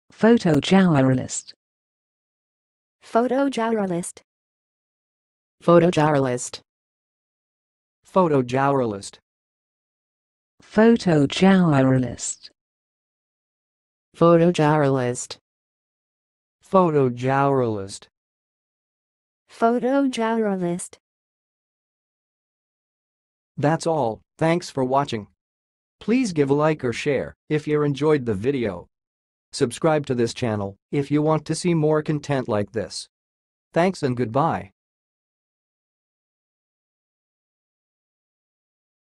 Photojouralist. Photojouralist. Photojouralist. Photojouralist. Photojouralist. Photojouralist. Photojouralist. Photojouralist. That's all, thanks for watching. Please give a like or share if you enjoyed the video. Subscribe to this channel if you want to see more content like this. Thanks and goodbye.